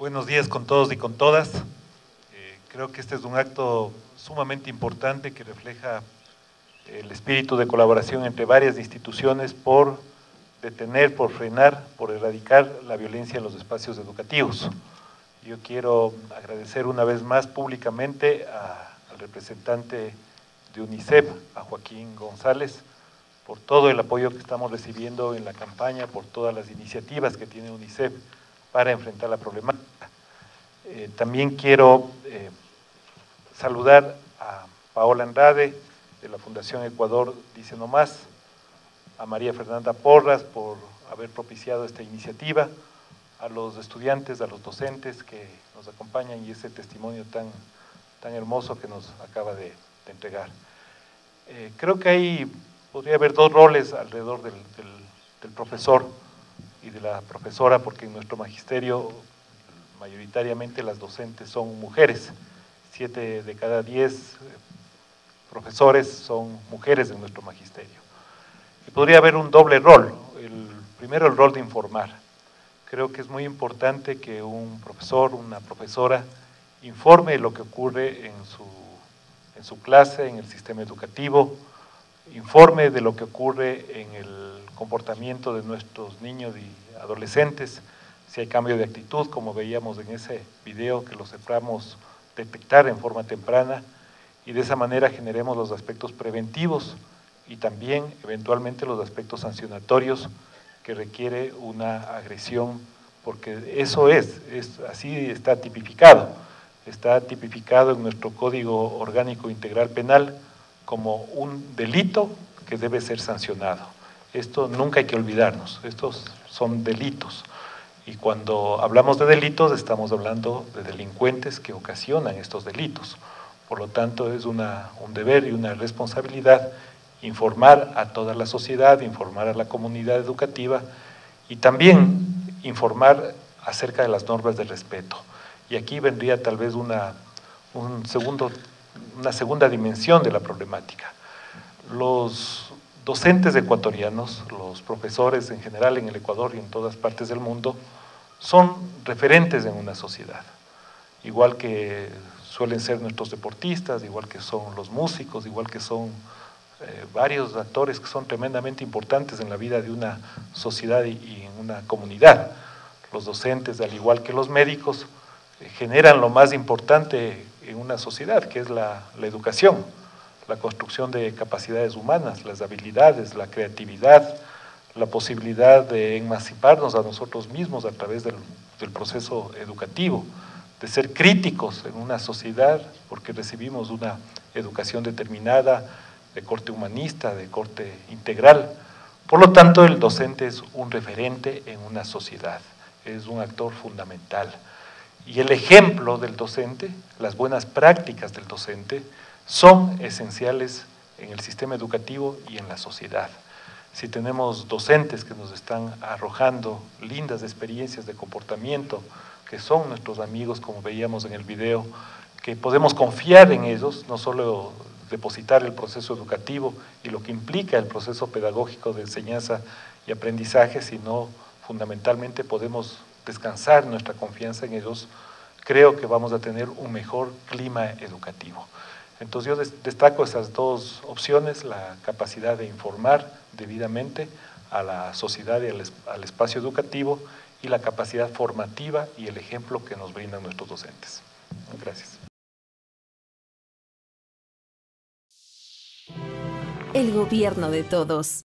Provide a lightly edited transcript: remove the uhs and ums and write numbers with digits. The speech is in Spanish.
Buenos días con todos y con todas. Creo que este es un acto sumamente importante que refleja el espíritu de colaboración entre varias instituciones por detener, por frenar, por erradicar la violencia en los espacios educativos. Yo quiero agradecer una vez más públicamente al representante de UNICEF, a Joaquín González, por todo el apoyo que estamos recibiendo en la campaña, por todas las iniciativas que tiene UNICEF para enfrentar la problemática. También quiero saludar a Paola Andrade, de la Fundación Ecuador Dice No Más, a María Fernanda Porras por haber propiciado esta iniciativa, a los estudiantes, a los docentes que nos acompañan y ese testimonio tan hermoso que nos acaba de entregar. Creo que podría haber dos roles alrededor del profesor y de la profesora, porque en nuestro magisterio mayoritariamente las docentes son mujeres. 7 de cada 10 profesores son mujeres en nuestro magisterio. Y podría haber un doble rol. Primero, el rol de informar. Creo que es muy importante que un profesor, una profesora, informe lo que ocurre en su clase, en el sistema educativo, informe de lo que ocurre en el comportamiento de nuestros niños y adolescentes, si hay cambio de actitud, como veíamos en ese video, que lo sepamos detectar en forma temprana y de esa manera generemos los aspectos preventivos y también eventualmente los aspectos sancionatorios que requiere una agresión, porque eso así está tipificado en nuestro Código Orgánico Integral Penal como un delito que debe ser sancionado. Esto nunca hay que olvidarnos, estos son delitos. Y cuando hablamos de delitos, estamos hablando de delincuentes que ocasionan estos delitos. Por lo tanto, es un deber y una responsabilidad informar a toda la sociedad, informar a la comunidad educativa y también informar acerca de las normas de respeto. Y aquí vendría tal vez una segunda dimensión de la problemática. Los docentes ecuatorianos, los profesores en general en el Ecuador y en todas partes del mundo, son referentes en una sociedad, igual que suelen ser nuestros deportistas, igual que son los músicos, igual que son varios actores que son tremendamente importantes en la vida de una sociedad y en una comunidad. Los docentes, al igual que los médicos, generan lo más importante en una sociedad, que es la educación, la construcción de capacidades humanas, las habilidades, la creatividad, la posibilidad de emanciparnos a nosotros mismos a través del proceso educativo, de ser críticos en una sociedad, porque recibimos una educación determinada, de corte humanista, de corte integral. Por lo tanto, el docente es un referente en una sociedad, es un actor fundamental. Y el ejemplo del docente, las buenas prácticas del docente, son esenciales en el sistema educativo y en la sociedad. Si tenemos docentes que nos están arrojando lindas experiencias de comportamiento, que son nuestros amigos, como veíamos en el video, que podemos confiar en ellos, no solo depositar el proceso educativo y lo que implica el proceso pedagógico de enseñanza y aprendizaje, sino fundamentalmente podemos descansar nuestra confianza en ellos, creo que vamos a tener un mejor clima educativo. Entonces yo destaco esas dos opciones, la capacidad de informar debidamente a la sociedad y al espacio educativo y la capacidad formativa y el ejemplo que nos brindan nuestros docentes. Gracias. El gobierno de todos.